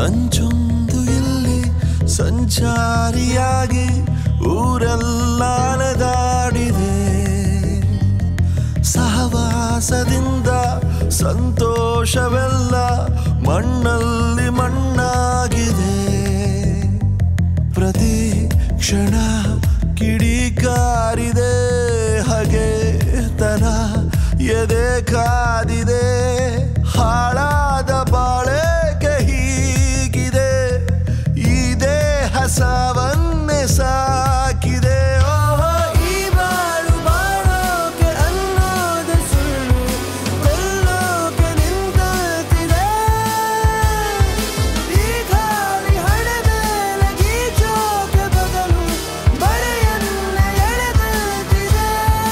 ಸಂಚೊಂದು ಇಲ್ಲಿ ಸಂಚಾರಿಯಾಗಿ ಊರೆಲ್ಲ ಅಲೆದಾಡಿದೆ. ಸಹವಾಸದಿಂದ ಸಂತೋಷವೆಲ್ಲ ಮಣ್ಣಲ್ಲಿ ಮಣ್ಣಾಗಿದೆ. ಪ್ರತಿ ಕ್ಷಣ ಕಿಡಿಕಾರಿದೆ, ಹಗೆತನ ಎದೆ ಕಾದಿದೆ. ಹಾಳಾದ ಬಾಳೆಗೆ ಹೀಗಿದೆ, ಈ ದೇಹ ಸಾವನ್ನೇ ಸಾಕಿದೆ. ಈ ಬಾಳು ಬಾಳೋಕೆ ಅನ್ನೋದು ಸುಳ್ಳು, ಕೊಲ್ಲೋಕೆ ನಿಂತಿದೆ. ಈ ಖಾಲಿ ಹಣೆ ಮೇಲೆ ಗೀಚೋಕೆ ಬದಲು ಬರೆಯನ್ನೇ ಎಳೆದಿದೆ.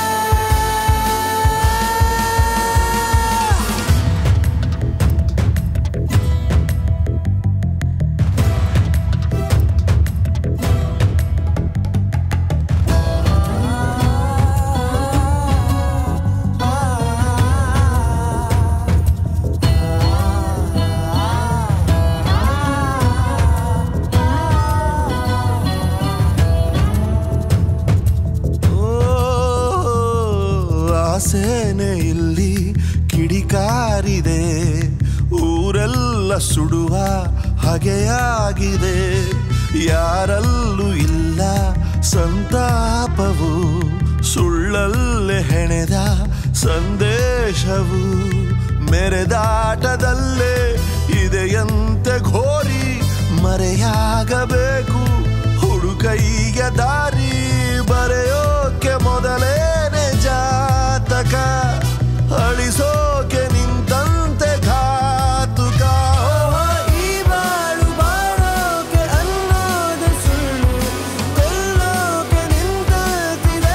ಆಸೆನೆ ಇಲ್ಲಿ ಕಿಡಿಕಾರಿದೆ, ಊರೆಲ್ಲ ಸುಡುವ ಹಗೆಯಾಗಿದೆ. ಯಾರಲ್ಲೂ ಇಲ್ಲ ಸಂತಾಪವು, ಸುಳ್ಳಲ್ಲೇ ಹೆಣೆದ ಸಂದೇಶವು. ಮೆರೆದಾಟದಲ್ಲೇ ಇದೆಯಂತೆ ಘೋರಿ, ಮರೆಯಾಗಬೇಕು ಹುಡುಕೈಯ ದಾರಿ. ಬರೆಯೋಕೆ ಮೊದಲೇನೆ ಜಾತಕ, ಅಳಿಸೋಕೆ ನಿಂತಂತೆ ಘಾತುಕ. ಈ ಬಾಳು ಬಾಳೋಕೆ ಅನ್ನೋದು ಸುಳ್ಳು, ಕೊಲ್ಲೋಕೆ ನಿಂತಿದೆ.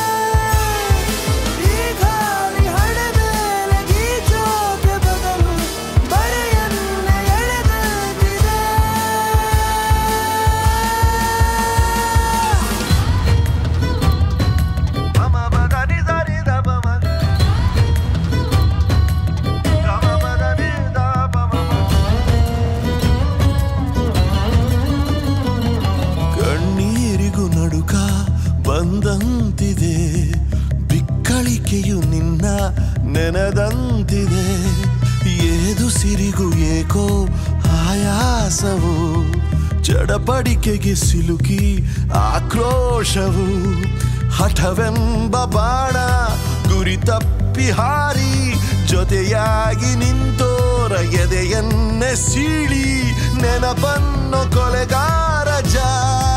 ಈ ಖಾಲಿ ಹಣೆ ಮೇಲೆ ಗೀಚೋಕೆ ಬದಲು ಬರೆಯನ್ನೇ ಎಳೆದಿದೆ. ಕಣ್ಣೀರಿಗೂ ನಡುಕ ಬಂದಂತಿದೆ, ಬಿಕ್ಕಳಿಕೆಯು ನಿನ್ನ ನೆನೆದಂತಿದೆ. ಏದು ಸಿರಿಗೂ ಏಕೋ ಆಯಾಸವು, ಚಡಪಡಿಕೆಗೆ ಸಿಲುಕಿ ಆಕ್ರೋಶವು. ಹಠವೆಂಬ ಬಾಣ ಗುರಿ ತಪ್ಪಿ ಹಾರಿ, ಜೊತೆಯಾಗಿ ನಿಂತೋರ ಎದೆಯನ್ನೇ ಸೀಳಿ. ನೆನಪನ್ನು ಕೊಲೆಗಾರ